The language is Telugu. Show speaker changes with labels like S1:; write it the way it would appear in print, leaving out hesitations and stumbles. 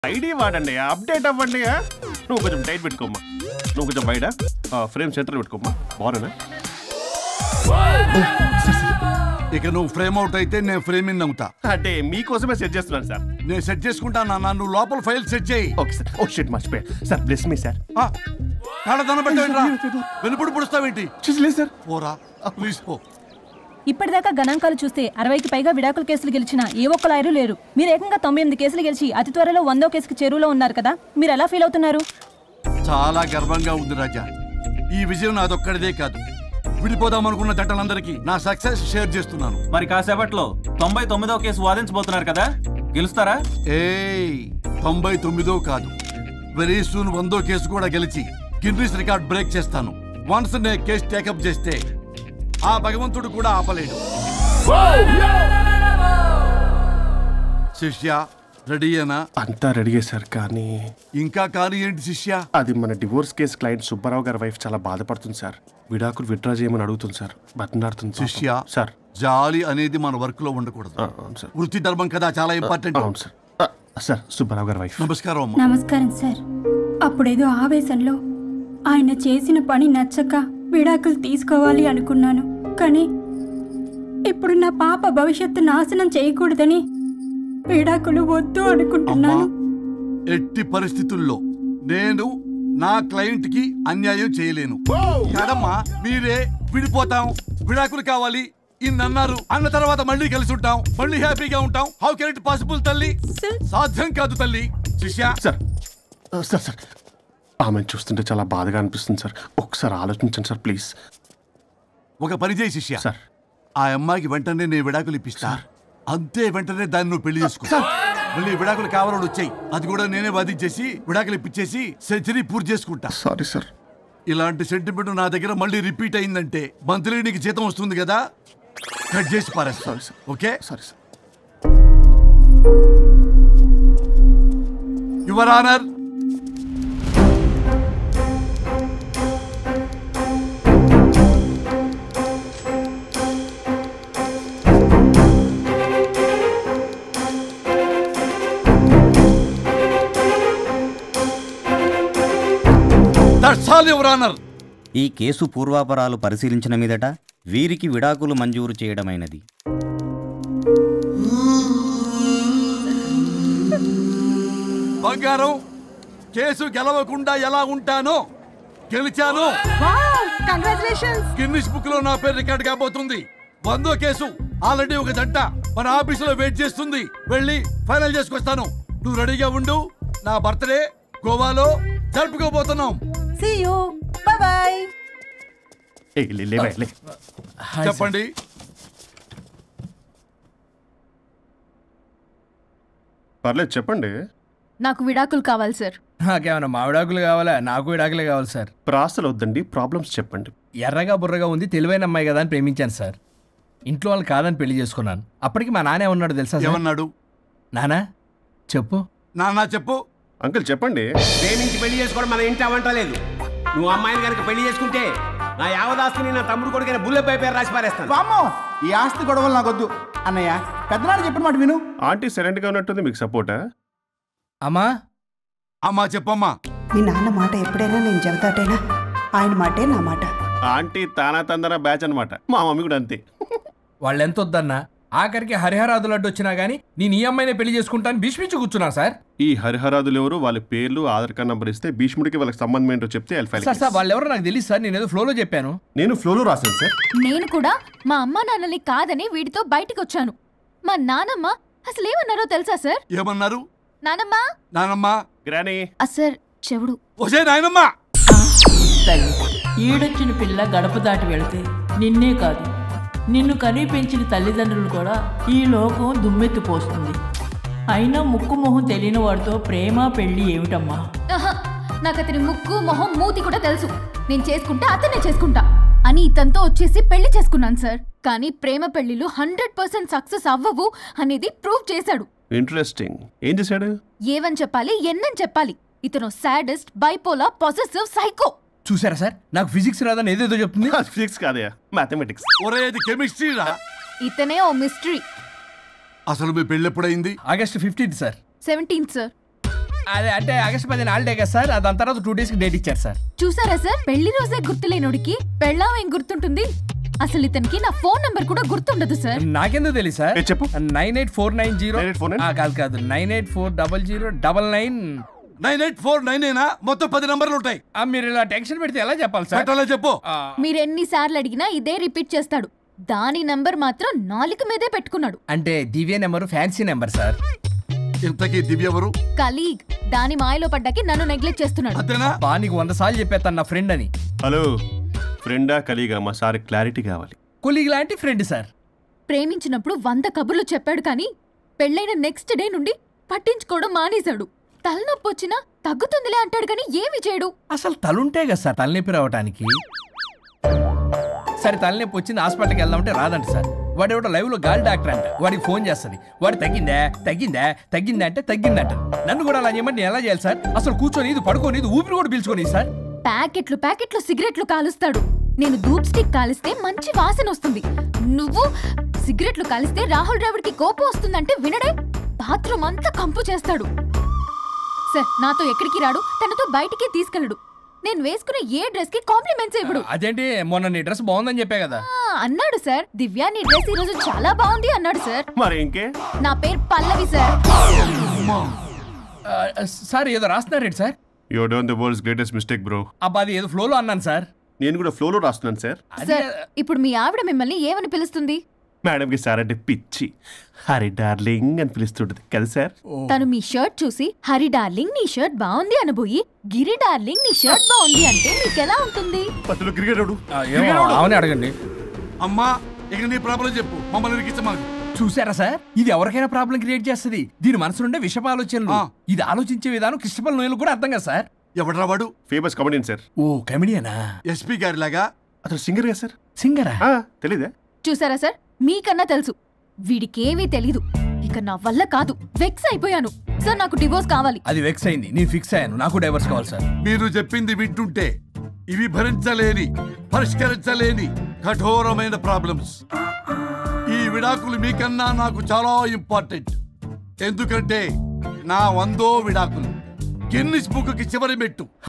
S1: ఐడి వాడండి, అప్డేట్ అవ్వండి. నువ్వు కొంచెం టైట్ పెట్టుకోమ్మా, నువ్వు కొంచెం బయట ఫ్రేమ్ సెంటర్ పెట్టుకోమ్మా. బాగున్నా?
S2: ఇక నువ్వు ఫ్రేమ్ అవుట్ అయితే నేను ఫ్రేమింగ్ అవుతా.
S1: అంటే మీకోసమే సెట్ చేస్తున్నాను సార్.
S2: నేను సెట్ చేసుకుంటాను అన్న, నువ్వు లోపల ఫైల్ సెట్ చేయి.
S1: Okay sir. ఓ షిట్, మర్చిపోయా సార్. Bless me sir.
S2: కాళ్ళదన పెట్టేంట్రా, వెనుపుడు పుడుస్తావేంటి?
S1: చూసలేదు సార్.
S2: పోరా ప్లీజ్ పో.
S3: ఇప్పటిదాకా గణాంకాలు చూస్తే 60కి పైగా విడాకుల కేసులు గెలిచిన ఏ ఒక్క లాయరు లేరు. మీరు ఏకంగా 98 కేసులు గెలిచి అతి త్వరలో 100వ కేసుకి చెరువులో ఉన్నారు కదా, మీరు ఎలా ఫీల్ అవుతున్నారు?
S2: చాలా గర్వంగా ఉంది రాజా. ఈ విజయం నాదొక్కడిదే కాదు, విడిపోదాం అనుకున్న జంటలందరికీ నా సక్సెస్ షేర్ చేస్తున్నాను.
S4: మరి కాసేపట్లో 99వ కేసు వాదించబోతున్నారు కదా, గెలుస్తారా?
S2: 99 కాదు, వెరీ సూన్ 100వ కేసు కూడా గెలిచి గిన్నిస్ రికార్డ్ బ్రేక్ చేస్తాను. వన్స్ నే కేసు టేకప్ చేస్తే ఆ భగవంతుడు కూడా ఆపలేడు. శిష్య రెడీయేనా?
S1: అంతా రెడీయే సార్. కానీ
S2: ఇంకా కానీ ఏంటి శిష్య?
S1: అది మన డివోర్స్ కేసు క్లయింట్ సుబ్బారావు గారి వైఫ్ చాలా బాధపడుతుంది సార్. విడాకులు విత్డ్రా చేయమని అడుగుతుంది సార్, బతినాడుతుంది.
S2: శిష్య
S1: సార్,
S2: జాలి అనేది మన వర్క్ లో ఉండకూడదు.
S1: సార్,
S2: వృత్తి ధర్మం కదా, చాలా ఇంపార్టెంట్.
S1: అవును సార్. సార్, సుబ్బారావు గారి వైఫ్.
S2: నమస్కారం అమ్మా.
S5: నమస్కారం సార్. అప్పుడేదో ఆవేశంలో ఆయన చేసిన పని నచ్చక విడాకులు తీసుకోవాలి అనుకున్నాను. కానీ ఇప్పుడు నా పాప భవిష్యత్తు నాశనం చేయకూడదని విడాకులు వద్దు అనుకుంటున్నాను.
S2: ఎట్టి పరిస్థితుల్లో నేను నా క్లయింట్ కి అన్యాయం చేయలేను కదమ్మా. మీరే విడిపోతాం, విడాకులు కావాలి ఇన్నన్నారు అన్న తర్వాత మళ్ళీ కలిసి ఉంటాం, మళ్ళీ హ్యాపీగా ఉంటాం. హౌ కెన్ ఇట్ పాసిబుల్ తల్లి? సాధ్యం కాదు తల్లి. శిష్య
S1: సార్, సార్ సార్ ఆమెను చూస్తుంటే చాలా బాధగా అనిపిస్తుంది సార్. ఒకసారి ఆలోచించండి సార్ ప్లీజ్.
S2: ఒక పని చేయి శిష్య,
S1: సార్
S2: ఆ అమ్మాయికి వెంటనే నేను విడాకులు ఇప్పిస్తా. అంతే, వెంటనే దాన్ని నువ్వు పెళ్లి చేసుకో. మళ్ళీ విడాకులు కావాలని వచ్చాయి, అది కూడా నేనే వాదించేసి విడాకులు ఇప్పించేసి సెంచరీ పూర్తి చేసుకుంటా.
S1: Sorry sir.
S2: ఇలాంటి సెంటిమెంట్ నా దగ్గర మళ్ళీ రిపీట్ అయిందంటే మంత్లీ నీకు జీతం వస్తుంది కదా, కట్ చేసి పారేస్తా.
S1: Sorry sir.
S2: Okay
S1: sorry sir.
S2: Your honour,
S6: ఈ కేసు పూర్వాపరాలు పరిశీలించిన మీదట వీరికి విడాకులు మంజూరు చేయడమైనది.
S2: బంగారం, కేసు గెలవకుండా ఎలా ఉంటానో గెలిచాను. గిన్నిస్ బుక్ లో నా పేరు రికార్డ్ కాబోతుంది. 100వ కేసు ఆల్రెడీ ఒక జంట మన ఆఫీసులో వెయిట్ చేస్తుంది. వెళ్ళి ఫైనల్ చేసుకొస్తాను. నువ్వు రెడీగా ఉండు. నా బర్త్డే గోవాలో జరుపుకోబోతున్నాం.
S3: See you. Bye bye.
S2: చెప్పండి.
S1: పర్లేదు చెప్పండి.
S3: నాకు విడాకులు కావాలి సార్.
S7: నాకేమన్నా మా విడాకులు కావాలా? నాకు విడాకులే కావాలి సార్.
S1: ప్రాసలు వద్దండి, ప్రాబ్లమ్స్ చెప్పండి.
S7: ఎర్రగా బుర్రగా ఉంది, తెలివైన అమ్మాయి కదా అని ప్రేమించాను సార్. ఇంట్లో వాళ్ళు కాదని పెళ్లి చేసుకున్నాను. అప్పటికి మా నాన్న ఏమన్నాడు తెలుసా?
S2: ఏమన్నాడు?
S7: నానా చెప్పు.
S2: నాన్న చెప్పు.
S1: అంకుల్ చెప్పండి.
S8: ప్రేమించి పెళ్లి చేసుకోవడం మన ఇంటి అవంటలేదు. నువ్వు అమ్మాయిని కనుక పెళ్లి చేసుకుంటే నా యావదాస్తిని నా తమ్ముడు కొడుకైన బుల్లెపై పేరు రాసి పారేస్తాను.
S9: వామ్మో, ఈ ఆస్తి గొడవలు నాకొద్దు అన్నయ్య. పెద్దనాడు చెప్పిన మాట విను.
S1: ఆంటీ సైలెంట్ గా ఉన్నట్టుంది, మీకు సపోర్టా?
S7: అమ్మా
S2: అమ్మా చెప్పమ్మా.
S10: మీ నాన్న మాట ఎప్పుడైనా నేను చెబుతాటేనా? ఆయన మాటే నా మాట.
S1: ఆంటీ తానా తందన బ్యాచ్ అనమాట. మా మమ్మీ కూడా అంతే.
S7: వాళ్ళు ఎంత వద్దన్నా ఆఖరికి హరిహరాదులు అడ్డు వచ్చినా గానీ నేను ఈ అమ్మాయిని పెళ్లి చేసుకుంటాను భీష్మించి కూర్చున్నా సార్.
S1: ఈ హరిహరాదులు ఎవరు, వాళ్ళ పేర్లు ఆధార్ కార్డ్ నంబర్ ఇస్తే భీష్ముడికి వాళ్ళకి సంబంధం ఏంటో చెప్తే
S7: సార్ వాళ్ళు ఎవరో నాకు తెలియదు సార్. నేను ఏదో ఫ్లోలో చెప్పాను.
S1: నేను ఫ్లోలో రాశాను సార్.
S3: నేను కూడా మా అమ్మ నాన్నని కాదని వీడితో బయటకు వచ్చాను. మా నానమ్మ అసలు ఏమన్నారో తెలుసా సార్?
S2: ఏమన్నారు?
S3: నానమ్మ
S2: నానమ్మ
S1: గ్రానీ
S3: సార్ చెవుడు.
S2: ఒసే నాయనమ్మ.
S11: ఈడొచ్చిన పిల్ల గడప దాటి వెళితే నిన్నే కాదు, నిన్ను కనీ పెంచిన తల్లిదండ్రులు కూడా ఈ లోకం దుమ్మెత్తిపోస్తుంది. అయినా ముక్కు మొహం తెలియని వాడితో ప్రేమ పెళ్లి ఏమిటమ్మా?
S3: నాకు అతని ముక్కు మొహం మూతి కూడా తెలుసు. నేను చేసుకుంటా అతనే చేసుకుంటా అని ఇతనితో వచ్చేసి పెళ్లి చేసుకున్నాను సార్. కానీ ప్రేమ పెళ్లిలు 100% సక్సెస్ అవ్వవు అనేది ప్రూవ్ చేశాడు.
S1: ఇంట్రెస్టింగ్. ఏం చేశాడు?
S3: ఏవని చెప్పాలి, ఎన్నని చెప్పాలి. ఇతను సాడెస్ట్, బైపోలార్, పొసెసివ్, సైకో.
S7: చూసారా సార్, నాకు ఫిజిక్స్ రాదని ఏదేదో చెప్తుంది.
S1: ఫిజిక్స్ కాదయా, మ్యాథమెటిక్స్.
S2: ఒరేది కెమిస్ట్రీ రా.
S3: ఇతనే ఓ మిస్టరీ.
S2: అసలు మీ పెళ్ళి ఎప్పుడైంది?
S7: August 15 sir.
S3: 17 సార్.
S7: అదే అంటే ఆగస్ట్ 10 హాలిడే కదా సార్, దాని తర్వాత 2 days కి డేట్ ఇచ్చారు సార్.
S3: చూసారా సార్, పెళ్లి రోజే గుర్తులేనోడికి పెళ్ళాం ఏం గుర్తుంటుంది? అసలు ఇతనికి నా ఫోన్ నంబర్ కూడా గుర్తుండదు సార్.
S7: నాకెందుకు తెలియదు సార్?
S1: చెప్పు.
S7: 98490 కాదు 9840099.
S2: 98499 మొత్తం 10 నంబర్లు ఉంటాయి.
S7: మీరు ఇలా టెన్షన్ పెడితే ఎలా చెప్పాలి సార్?
S2: పెట్టాలో చెప్పు.
S3: మీరు ఎన్నిసార్లు అడిగినా ఇదే రిపీట్ చేస్తాడు. దాని నంబర్ మాత్రం 4 మీదే పెట్టుకున్నాడు.
S7: అంటే Divya number fancy number sir.
S2: ఇంతకీ దివ్య ఎవరు?
S3: కలీగ్. దాని మాయలో పడ్డాకి నన్ను నెగ్లెక్ట్ చేస్తున్నాడు.
S2: అంతేనా?
S7: నీకు 100 సార్లు చెప్పేస్తాను నా ఫ్రెండ్ అని.
S1: హలో, ఫ్రెండా కలీగా? మా సార్ క్లారిటీ కావాలి.
S7: కొలీగ్ లాంటి ఫ్రెండ్ సార్.
S3: ప్రేమించినప్పుడు 100 కబుర్లు చెప్పాడు కానీ పెళ్ళైన నెక్స్ట్ డే నుండి పట్టించుకోవడం మానేశాడు. తలనొప్పి వచ్చినా తగ్గుతుందిలే అంటాడు కానీ ఏమి చేయడు.
S7: అసలు తలుంటే కదా సార్ తలనొప్పి రావటానికి. సరే తలనొప్పి వచ్చింది హాస్పిటల్కి వెళ్దామంటే రాదంట సార్. వాడు ఎవడో లైవ్ లో గాలి డాక్టర్ అంట, వాడికి ఫోన్ చేస్తుంది. వాడు తగ్గిందా అంటే తగ్గిందంట. నన్ను కూడా అలా చేయమంటే నేను ఎలా చేయాలి సార్? అసలు కూర్చొని ఇది పడుకోని ఇది ఊపిరి కూడా పీల్చుకొని సార్.
S3: ప్యాకెట్లు సిగరెట్లు కాలుస్తాడు. నేను ధూప్ స్టిక్ కాలిస్తే మంచి వాసన వస్తుంది. నువ్వు సిగరెట్లు కాలిస్తే రాహుల్ ద్రావిడ్కి కోపం వస్తుందంటే వినడే. బాత్రూమ్ అంతా కంపు చేస్తాడు. సార్ నాతో ఎక్కడికి రాడు, తనతో బయటికి తీసుకెళ్ళడు. నేను వేసుకున్న ఏ డ్రెస్ కి కాంప్లిమెంట్స్ ఇవ్వడు.
S7: అదేంటి మొన్న నీ డ్రెస్ బాగుందని చెప్పే కదా.
S3: అన్నాడు సార్. దివ్య నీ డ్రెస్ ఈ రోజు చాలా బాగుంది అన్నాడు సార్.
S1: మరి ఇంకే?
S3: నా పేరు పల్లవి సార్.
S7: సార్ ఏదో రాస్తున్నారేంటి sir?
S1: You done the world's greatest mistake bro.
S7: అబ్బా అది ఏదో ఫ్లోలో అన్నాను సార్.
S1: నేను కూడా ఫ్లోలో రాస్తున్నాను సార్.
S3: సార్ ఇప్పుడు మీ ఆవిడ మిమ్మల్ని ఏమని పిలుస్తుంది?
S1: మేడంకి సార్ అంటే పిచ్చి. హరి డార్లింగ్ అని పిలుస్తుంటది కదా సార్.
S3: తను మీ షర్ట్ చూసి హరి డార్లింగ్ నీ షర్ట్ బాగుంది అనబోయి గిరి డార్లింగ్ నీ షర్ట్ బాగుంది అంటే మీకెలా ఉంటుంది?
S1: పత్తులు క్రికెట్
S7: అవునే అడగండి.
S2: అమ్మా ఇక నీ ప్రాబ్లం చెప్పు, మమ్మల్ని ఇరికించమాకు.
S7: చూసారా సార్, ఇది ఎవరికైనా ప్రాబ్లం క్రియేట్ చేస్తుంది. దీని మనసు నుండే విషప ఆలోచనలు. ఇది ఆలోచించే విధానం కృష్ణపల్ నోయలు కూడా అర్థం కదా సార్.
S2: ఎవడరా వాడు?
S1: Famous comedian sir.
S7: ఓ కమెడియనా?
S2: ఎస్పీ గారి లాగా?
S1: అతను సింగర్ గా సార్.
S7: సింగరా?
S1: తెలీదా?
S3: చూసారా సార్, మీకన్నా తెలుసు. వీడికేమీ తెలీదు. ఇక నా వల్ల కాదు, వెక్స్ అయిపోయాను సార్. నాకు డివోర్స్ కావాలి.
S7: అది వెక్స్ అయింది, నేను ఫిక్స్ అయ్యాను. నాకు డైవర్స్ కావాలి సార్.
S2: మీరు చెప్పింది వింటుంటే ఇవి భరించలేని పరిష్కరించలేని కఠోరమైన ప్రాబ్లమ్స్. ఈ విడాకులు మీకన్నా నాకు చాలా ఇంపార్టెంట్. ఎందుకంటే నా 100వ విడాకులు గిన్నిస్ బుక్కి చివరి మెట్టు.